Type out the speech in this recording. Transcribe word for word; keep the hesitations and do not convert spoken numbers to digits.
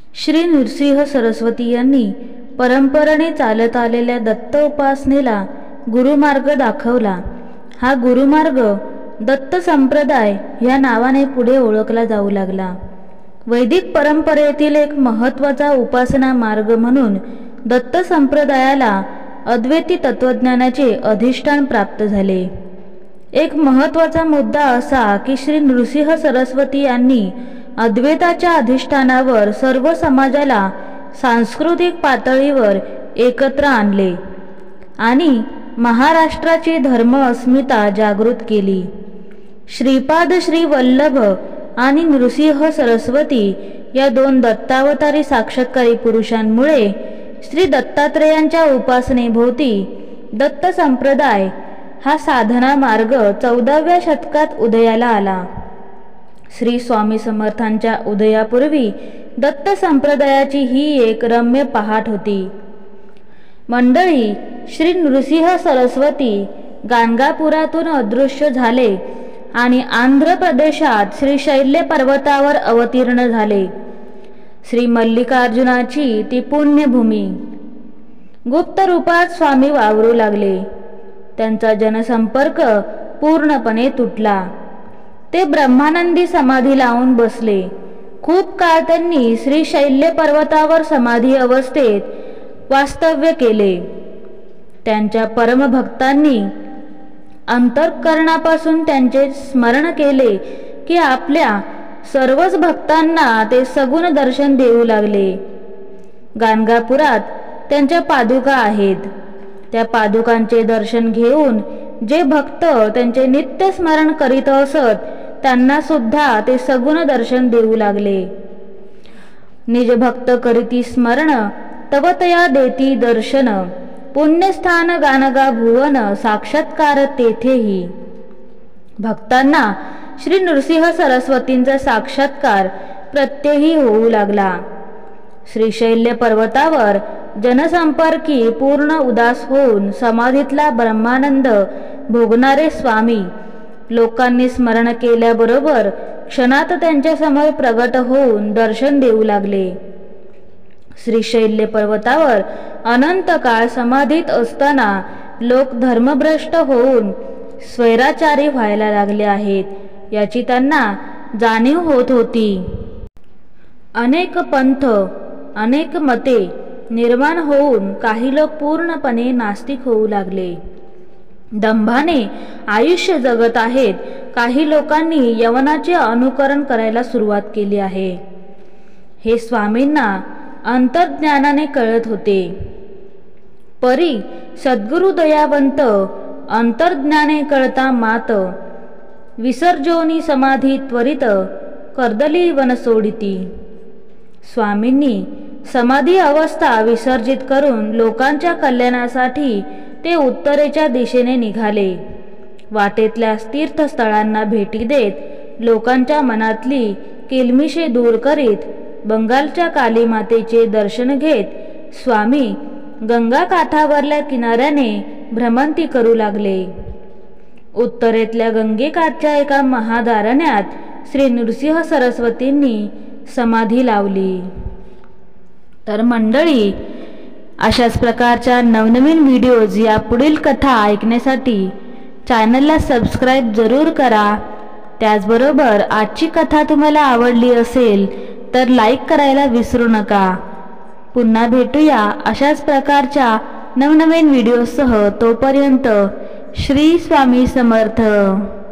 श्री नृसिंह सरस्वती यांनी परंपरेने चालत आलेल्या दत्त उपासनेला गुरुमार्ग दाखवला। हा गुरुमार्ग दत्त संप्रदाय या नावाने पुढे ओळखला जाऊ लागला। वैदिक परंपरेतील एक महत्त्वाचा उपासना मार्ग म्हणून दत्त संप्रदायाला अद्वैती तत्वज्ञानाचे अधिष्ठान प्राप्त झाले। एक महत्त्वाचा मुद्दा असा की श्री नृसिंह सरस्वती यांनी अद्वैताच्या अधिष्ठानावर सर्व समाजाला सांस्कृतिक पातळीवर एकत्र आणले आणि महाराष्ट्राची धर्म अस्मिता जागृत केली। श्रीपाद श्री वल्लभ आणि नृसिंह सरस्वती या दोन दत्तावतारी साक्षात्कारी पुरुषांमुळे श्री दत्तात्रेयांच्या उपासनेभोवती दत्त संप्रदाय हा साधना मार्ग चौदाव्या शतकात उदयाला आला। श्री स्वामी समर्थांच्या उदयापूर्वी दत्त संप्रदायाची ही एक रम्य पहाट होती। मंडळी, श्री नृसिंह सरस्वती गाणगापुरातून अदृश्य झाले आणि आंध्र प्रदेशात श्री शैल्य पर्वतावर अवतीर्ण झाले। श्री मल्लिकार्जुनाची ती पुण्यभूमी। गुप्त रूपात स्वामी वावरू लागले। त्यांचा जनसंपर्क पूर्णपणे तुटला। ते ब्रह्मानंदी समाधी लावून बसले। खूप काळ त्यांनी श्री शैल्य पर्वतावर समाधी अवस्थेत वास्तव्य केले। त्यांच्या परमभक्तांनी अंतःकरणापासून त्यांचे स्मरण केले की आपल्या सर्वच भक्तांना ते सगुण दर्शन देऊ लागले। गाणगापुरात त्यांच्या पादुका आहेत। त्या पादुकांचे दर्शन घेऊन जे भक्त त्यांचे नित्य स्मरण करीत असत त्यांना सुद्धा ते सगुण दर्शन देऊ लागले। निज भक्त करीती स्मरण तव तया देती दर्शन, पुण्यस्थान गानगा भुवन साक्षात्कार तेथेही। भक्तांना श्री नृसिंह सरस्वतींचा साक्षात्कार प्रत्यही होऊ लागला। श्री शैल्य पर्वतावर जनसंपर्की पूर्ण उदास होऊन समाधीतला ब्रह्मानंद भोगणारे स्वामी लोकांनी स्मरण केल्याबरोबर क्षणात त्यांच्या समोर प्रगट होऊन दर्शन देऊ लागले। श्री शैल्य पर्वतावर अनंत काळ समाधीत असताना लोक धर्मभ्रष्ट होऊन स्वैराचारी व्हायला लागले आहेत याची त्यांना जाणीव होत होती। अनेक पंथ, अनेक मते निर्माण होऊन काही लोक पूर्णपणे नास्तिक होऊ लागले। दंभाने आयुष्य जगत आहेत। काही लोकांनी यवनाचे अनुकरण करायला सुरुवात केली आहे। हे स्वामींना अंतर्ज्ञानाने कळत होते। परी सद्गुरु दयावंत अंतर्ज्ञाने कळता मात, विसर्जोनी समाधी त्वरित कर्दली वन सोडिती। स्वामींनी समाधी अवस्था विसर्जित करून लोकांच्या कल्याणासाठी ते उत्तरेच्या दिशेने निघाले। वाटेतल्या तीर्थस्थळांना भेटी देत लोकांच्या मनातली किलमिशे दूर करीत बंगालच्या काली मातेचे दर्शन घेत स्वामी गंगा काठावरल्या किनाऱ्याने भ्रमंती करू लागले। उत्तरेतल्या गंगेकाठच्या एका महादारण्यात श्री नृसिंह सरस्वतींनी समाधी लावली। तर मंडळी, अशाच प्रकारच्या नवनवीन व्हिडिओज या पुढील कथा ऐकण्यासाठी चॅनलला सबस्क्राईब जरूर करा। त्याचबरोबर आजची कथा तुम्हाला आवडली असेल तर लाईक करायला विसरू नका। पुन्हा भेटूया अशाच प्रकारच्या नवनवीन व्हिडिओसह। तोपर्यंत श्री स्वामी समर्थ।